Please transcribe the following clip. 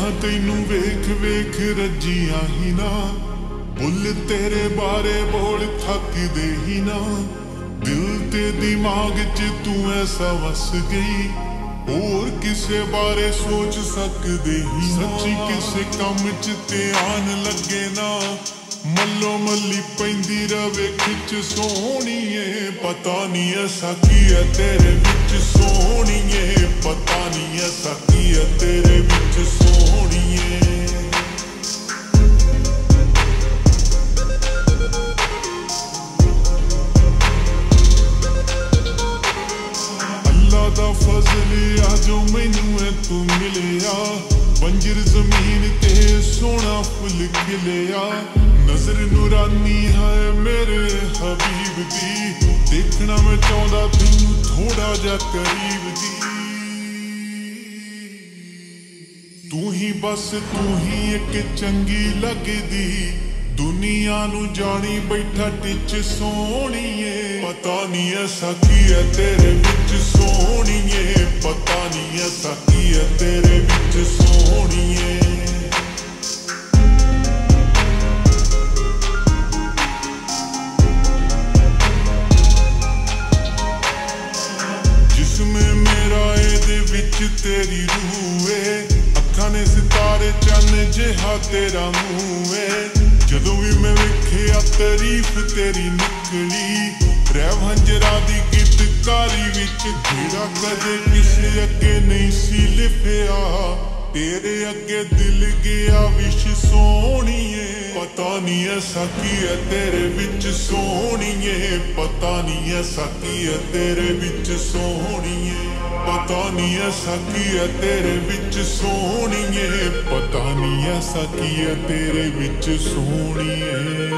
ਅੱਖਾਂ ਤੈਨੂੰ ਵੇਖ ਵੇਖ ਰੱਜੀਆਂ ਹੀ ਨਾ, ਬੁੱਲ ਤੇਰੇ ਬਾਰੇ ਬੋਲ ਥੱਕਦੇ ਹੀ ਨਾ। ਦਿਲ ਤੇ ਦਿਮਾਗ 'ਚ ਤੂੰ ਐਸਾ ਵਸ ਗਈ, ਹੋਰ ਕਿਸੇ ਬਾਰੇ ਸੋਚ ਸਕਦੇ ਹੀ ਨਾ। ਸੱਚੀ ਕਿਸੇ ਕੰਮ 'ਚ ਧਿਆਨ ਲੱਗੇ ਨਾ, ਮੱਲੋ ਮੱਲੀ ਪੈਂਦੀ ਰਵੇ ਖਿੱਚ ਸੋਹਣੀਏ। ਪਤਾ ਨਹੀਂ ਐਸਾ ਕੀ ਹੈ ਤੇਰੇ ਵਿੱਚ ਸੋਹਣੀਏ, ਪਤਾ ਨਹੀਂ ਐਸਾ ਕੀ ਹੈ ਤੇਰੇ ਵਿੱਚ ਸੋਹਣੀਏ। ਅੱਲਾ ਦਾ ਫਜ਼ਲ ਆ ਜੋ ਮੈਨੂੰ ਐ ਤੂੰ ਮਿਲਿਆ, ਬੰਜਰ ਜ਼ਮੀਨ ਤੇ ਸੋਹਣਾ ਫੁੱਲ ਖਿਲਿਆ। नजर नूरानी है मेरे हबीब दी, देखना मैं चाहता तैनू थोड़ा जा करीब दी। तू ही बस तू ही एक चंगी लगदी, दुनिया नू जानी बैठा टिच सोहणीए। पता नहीं ऐसा की है तेरे विच सोहणीए, पता नहीं ऐसा की है तेरे विच सोहणीए। तेरी रूह है, अखां ने सितारे चन्न जिहा तेरा मुँह है। जदों भी मैं वेखिया तारीफ तेरी निकली, रहवंजरा दी गीतकारी विच जेड़ा कदे किसे अगे नहीं सी लिखिया। तेरे अगे दिल गया विश सोहणीए। पता नहीं ऐसा की है तेरे विच सोहणीए, पता नहीं ऐसा की है तेरे विच सोहणीए। पता नहीं ऐसा की है तेरे विच सोहणीए, पता नहीं ऐसा की है तेरे विच सोहणीए।